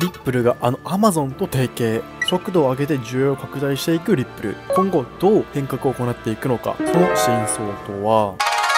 リップルがAmazon と提携、速度を上げて需要を拡大していくリップル、今後どう変革を行っていくのか、その真相とは。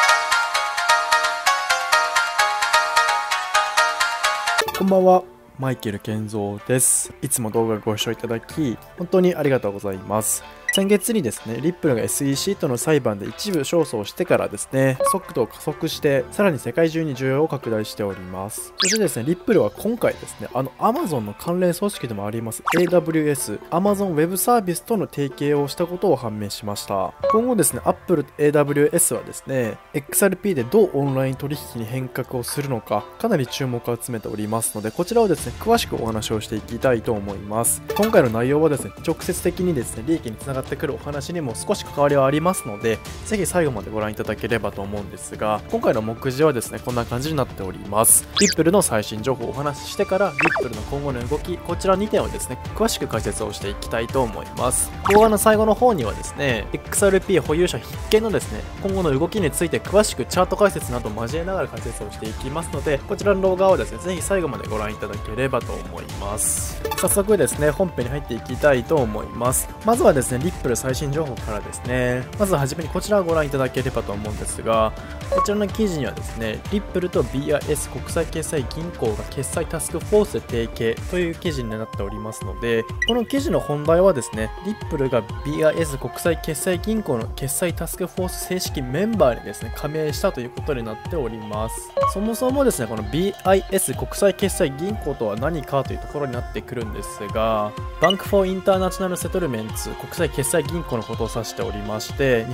こんばんは、マイケル健三です。いつも動画ご視聴いただき本当にありがとうございます。先月にですね、リップルが SEC との裁判で一部勝訴をしてからですね、速度を加速して、さらに世界中に需要を拡大しております。そしてですね、リップルは今回ですね、Amazon の関連組織でもあります AWS、Amazon Web Service との提携をしたことを判明しました。今後ですね、Apple、AWS はですね、XRP でどうオンライン取引に変革をするのか、かなり注目を集めておりますので、こちらをですね、詳しくお話をしていきたいと思います。今回の内容はですね、直接的にですね、利益につながってくるお話にも少し関わりはありますので、ぜひ最後までご覧いただければと思うんですが、今回の目次はですね、こんな感じになっております。リップルの最新情報をお話ししてから、リップルの今後の動き、こちら2点をですね、詳しく解説をしていきたいと思います。動画の最後の方にはですね、XRP 保有者必見のですね、今後の動きについて詳しくチャート解説などを交えながら解説をしていきますので、こちらの動画をですね、ぜひ最後までご覧いただければと思います。早速ですね、本編に入っていきたいと思います。まずはですね、リップル最新情報からですね、まずはじめにこちらをご覧いただければと思うんですが、こちらの記事にはですね、リップルと BIS 国際決済銀行が決済タスクフォースで提携という記事になっておりますので、この記事の本題はですね、リップルが BIS 国際決済銀行の決済タスクフォース正式メンバーにですね、加盟したということになっております。そもそもですね、この BIS 国際決済銀行とは何かというところになってくるんですが、バンクフォーインターナショナルセトルメンツ国際決済銀行のことを指しておりまして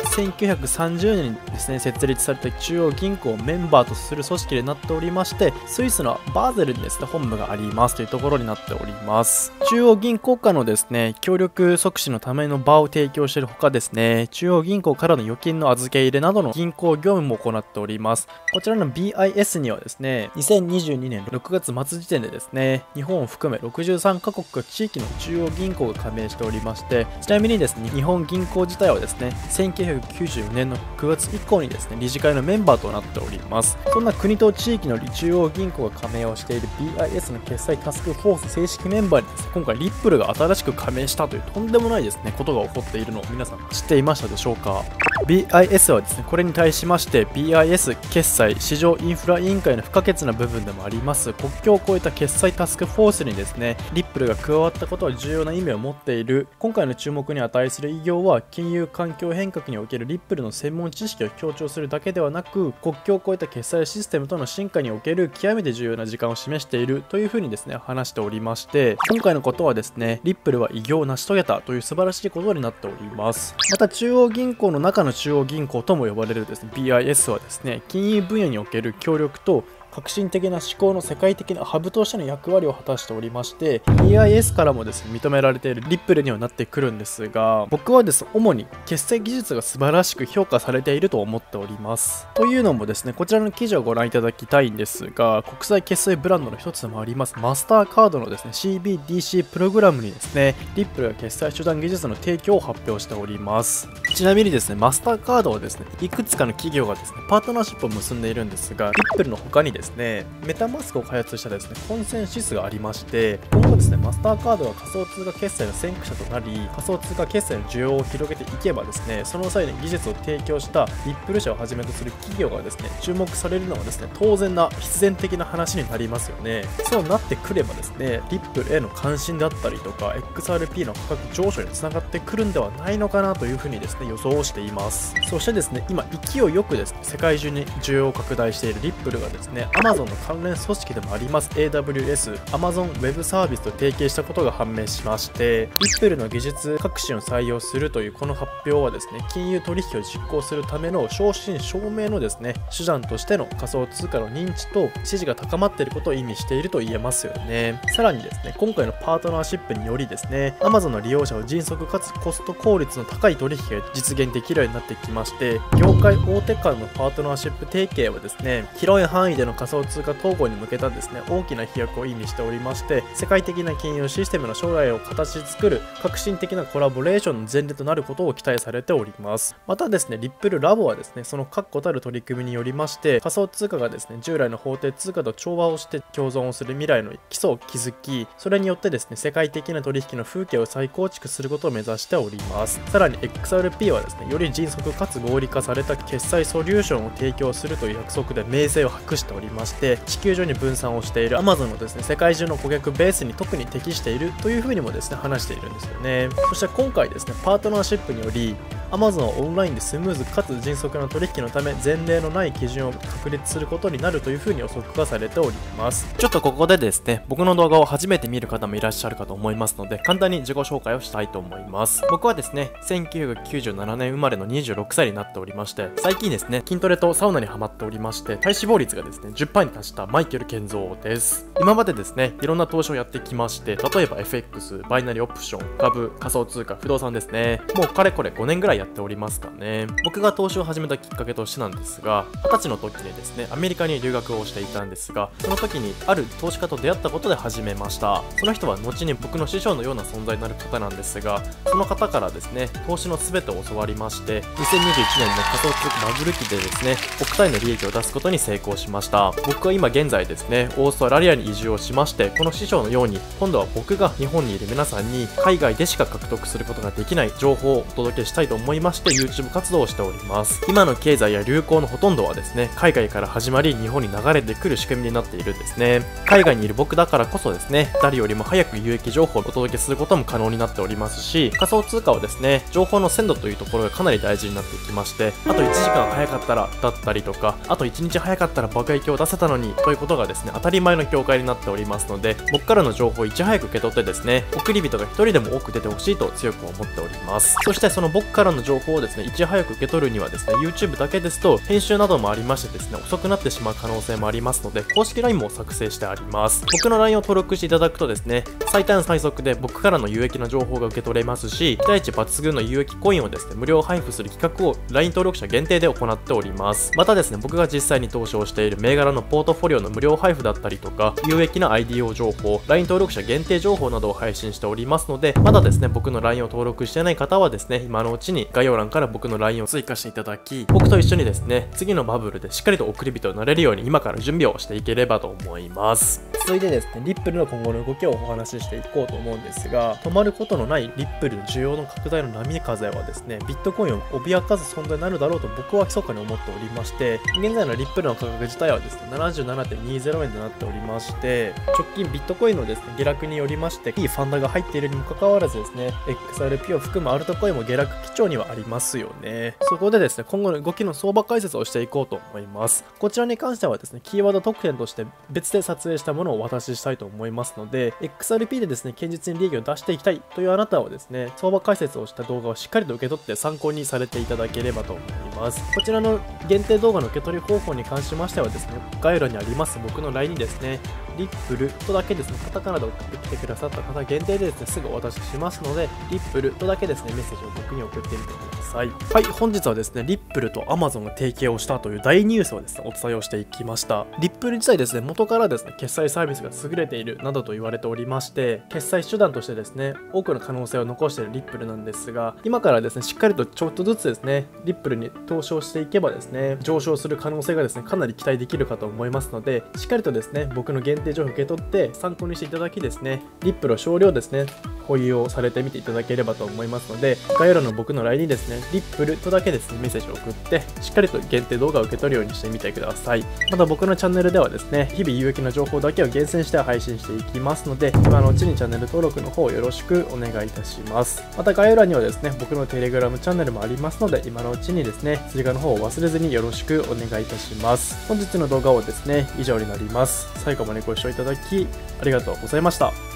、1930年にですね、設立された中央銀行をメンバーとする組織になっておりまして、スイスのバーゼルにですね、本部がありますというところになっております。中央銀行間のですね、協力促進のための場を提供しているほかですね、中央銀行からの預金の預け入れなどの銀行業務も行っております。こちらの BIS にはですね、2022年6月末時点でですね、日本を含め63カ国か地域の中央銀行が加盟しておりまして、ちなみにですね、日本銀行自体はですね、1994年の9月以降にですね、理事会のメンバーとなっております。そんな国と地域の中央銀行が加盟をしている BIS の決済タスクフォース正式メンバーにですね、今回リップルが新しく加盟したというとんでもないですね、ことが起こっているのを皆さん知っていましたでしょうか。BIS はですね、これに対しまして BIS 決済市場インフラ委員会の不可欠な部分でもあります国境を越えた決済タスクフォースにですね、リップルが加わったことは重要な意味を持っている。今回の注目に値する偉業は、金融環境変革におけるリップルの専門知識を強調するだけではなく、国境を越えた決済システムとの進化における極めて重要な時間を示しているというふうにですね、話しておりまして、今回のことはですね、リップルは偉業を成し遂げたという素晴らしいことになっております。また中央銀行の中の中央銀行とも呼ばれるですね、BIS はですね、金融分野における協力と革新的な思考の世界的なハブとしての役割を果たしておりまして、 BIS からもですね、認められているリップルにはなってくるんですが、僕はですね、主に決済技術が素晴らしく評価されていると思っております。というのもですね、こちらの記事をご覧いただきたいんですが、国際決済ブランドの一つでもありますマスターカードのですね CBDC プログラムにですね、リップルが決済手段技術の提供を発表しております。ちなみにですね、マスターカードはですね、いくつかの企業がですね、パートナーシップを結んでいるんですが、リップルの他にですね、メタマスクを開発したですね、コンセンシスがありまして、今後ですね、マスターカードが仮想通貨決済の先駆者となり、仮想通貨決済の需要を広げていけばですね、その際に技術を提供したリップル社をはじめとする企業がですね、注目されるのはですね、当然な必然的な話になりますよね。そうなってくればですね、リップルへの関心だったりとか XRP の価格上昇につながってくるんではないのかなというふうにですね、予想をしています。そしてですね、今勢いよくですね、世界中に需要を拡大しているリップルがですね、 Amazon の関連組織でもあります AWS Amazon Web Service と提携したことが判明しまして、リップルの技術革新を採用するというこの発表はですね、金融取引を実行するための正真正銘のですね、手段としての仮想通貨の認知と支持が高まっていることを意味していると言えますよね。さらにですね、今回のパートナーシップによりですね、 Amazon の利用者を迅速かつコスト効率の高い取引が実現できるようになってきまして、業界大手間のパートナーシップ提携はですね、広広い範囲での仮想通貨統合に向けたですね、大きな飛躍を意味しておりまして、世界的な金融システムの将来を形作る革新的なコラボレーションの前例となることを期待されております。またですね、リップルラボはですね、その確固たる取り組みによりまして、仮想通貨がですね、従来の法定通貨と調和をして共存をする未来の基礎を築き、それによってですね、世界的な取引の風景を再構築することを目指しております。さらに XRP はですね、より迅速かつ合理化された決済ソリューションを提供するという約束で名声を博しておりまして、地球上に分散をしている Amazon のですね、世界中の顧客ベースに特に適しているというふうにもですね、話しているんですよね。そして今回ですね、パートナーシップによりAmazon はオンラインでスムーズかつ迅速な取引のため前例のない基準を確立することになるというふうに予測がされております。ちょっとここでですね、僕の動画を初めて見る方もいらっしゃるかと思いますので、簡単に自己紹介をしたいと思います。僕はですね、1997年生まれの26歳になっておりまして、最近ですね、筋トレとサウナにハマっておりまして、体脂肪率がですね 10% に達したマイケル健三です。今までですね、いろんな投資をやってきまして、例えば FX、バイナリーオプション、株、仮想通貨、不動産ですね、もうかれこれ5年ぐらいやっておりますかね。僕が投資を始めたきっかけとしてなんですが、20歳の時にですね、アメリカに留学をしていたんですが、その時にある投資家と出会ったことで始めました。その人は後に僕の師匠のような存在になる方なんですが、その方からですね、投資の全てを教わりまして、2021年の仮想通貨バブル期でですね、億単位の利益を出すことに成功しました。僕は今現在ですね、オーストラリアに移住をしまして、この師匠のように今度は僕が日本にいる皆さんに海外でしか獲得することができない情報をお届けしたいと思いまして YouTube 活動をしております。今の経済や流行のほとんどはですね、海外から始まり日本に流れてくる仕組みになっているんですね。海外にいる僕だからこそですね、誰よりも早く有益情報をお届けすることも可能になっておりますし、仮想通貨はですね、情報の鮮度というところがかなり大事になってきまして、あと1時間早かったらだったりとか、あと1日早かったら爆撃を出せたのにということがですね、当たり前の境界になっておりますので、僕からの情報をいち早く受け取ってですね、送り人が1人でも多く出てほしいと強く思っております。そしてその僕からの情報をですね、いち早く受け取るにはですね、YouTube だけですと編集などもありましてですね、遅くなってしまう可能性もありますので、公式 LINE も作成してあります。僕の LINE を登録していただくとですね、最短最速で僕からの有益な情報が受け取れますし、期待値抜群の有益コインをですね、無料配布する企画を LINE 登録者限定で行っております。またですね、僕が実際に投資をしている銘柄のポートフォリオの無料配布だったりとか、有益な IDO 情報、LINE 登録者限定情報などを配信しておりますので、まだですね、僕の LINE を登録してない方はですね、今のうちに概要欄から僕の LINE を追加していただき、僕と一緒にですね、次のバブルでしっかりと送り人になれるように今から準備をしていければと思います。続いてですね、リップルの今後の動きをお話ししていこうと思うんですが、止まることのないリップルの需要の拡大の波風はですね、ビットコインを脅かす存在になるだろうと僕は密かに思っておりまして、現在のリップルの価格自体はですね、77.20 円となっておりまして、直近ビットコインのですね、下落によりましていいファンダが入っているにもかかわらずですね、XRP を含むアルトコインも下落基調にはありますよね。そこでですね、今後の動きの相場解説をしていこうと思います。こちらに関してはですね、キーワード特典として別で撮影したものをお渡ししたいと思いますので、XRP でですね、堅実に利益を出していきたいというあなたはですね、相場解説をした動画をしっかりと受け取って参考にされていただければと思います。こちらの限定動画の受け取り方法に関しましてはですね、概要欄にあります僕の LINE にですね、リップルとだけですね、カタカナで送ってきてくださった方限定でですね、すぐお渡ししますので、リップルとだけですね、メッセージを僕に送ってみてください。はい、本日はですね、リップルと Amazon が提携をしたという大ニュースをですね、お伝えをしていきました。リップル自体ですね、元からですね、決済サービスが優れているなどと言われておりまして、決済手段としてですね、多くの可能性を残しているリップルなんですが、今からですね、しっかりとちょっとずつですね、リップルに投資をしていけばですね、上昇する可能性がですね、かなり期待できるかと思いますので、しっかりとですね、僕の限定情報を受け取って参考にしていただきですね、リップルを少量ですね、保有をされてみていただければと思いますので、概要欄の僕の LINE にですね、リップルとだけですね、メッセージを送って、しっかりと限定動画を受け取るようにしてみてください。また僕のチャンネルではですね、日々有益な情報だけを厳選して配信していきますので、今のうちにチャンネル登録の方よろしくお願いいたします。また概要欄にはですね、僕のテレグラムチャンネルもありますので、今のうちにですね、追加の方を忘れずによろしくお願いいたします。本日の動画はですね、以上になります。最後までご視聴いただきありがとうございました。